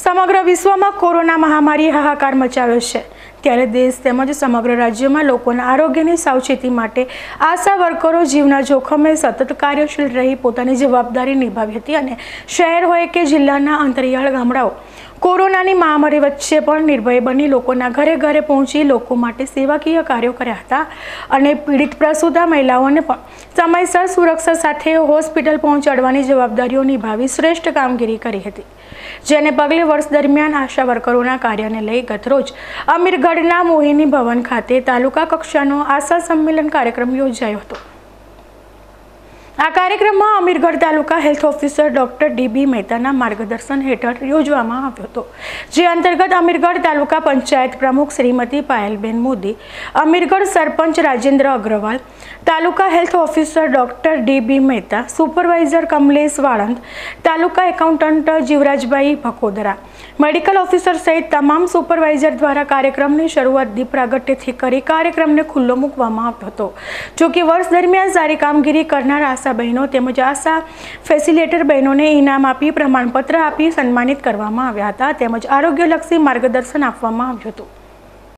સમગ્ર વિશ્વમાં કોરોના મહામારીએ હાહાકાર મચાવ્યો છે ત્યારે દેશ તેમજ સમગ્ર રાજ્યમાં લોકોના આરોગ્યની સાવચેતી માટે આશા વર્કરો જીવના જોખમે સતત કાર્યશીલ રહી પોતાની જવાબદારી નિભાવી હતી અને શહેર હોય કે જિલ્લાના અંતરિયાળ ગામડાઓ કોરોનાની મહામારી વચ્ચે પણ નિર્ભય બની લોકોના ઘરે ઘરે પહોંચી લોકો માટે સેવાકીય કાર્યો કર્યા હતા અને પીડિત પ્રસૂતા મહિલાઓને પણ સમયસર સુરક્ષા સાથે હોસ્પિટલ પહોંચાડવાની જવાબદારીઓ નિભાવી શ્રેષ્ઠ કામગીરી કરી હતી, જેને પગલે વર્ષ દરમિયાન આશા વર્કરોના કાર્યને લઈ ગતરોજ અમીરગઢના મોહિની ભવન ખાતે તાલુકા કક્ષાનો આશા સંમેલન કાર્યક્રમ યોજાયો હતો। આ કાર્યક્રમમાં Amirgadh taluka health officer doctor D B. મહેતાના માર્ગદર્શન હેઠળ યોજવામાં આવ્યો હતો, જે અંતર્ગત અમીરગઢ તાલુકા પંચાયત પ્રમુખ Shrimati Payalben Modi, Amirgadh sarpanch Rajendra Agrawal, taluka health officer doctor D B. Mehta, supervisor Kamlesh Valand, taluka accountant Jivrajbhai Bhakodara, medical officer સહિત તમામ સુપરવાઇઝર દ્વારા કાર્યક્રમની શરૂઆત દીપ પ્રાગટ્યથી કરી કાર્યક્રમને ખુલ્લો મૂકવામાં આવ્યો હતો। જો કે વર્ષ દરમિયાન સારી કામગીરી કરનાર આશા બહેનો તેમજ આશા ફેસિલિટેટર બહેનોને ઇનામ આપી પ્રમાણપત્ર આપી સન્માનિત કરવામાં આવ્યા હતા તેમજ આરોગ્યલક્ષી માર્ગદર્શન આપવામાં આવ્યું હતું।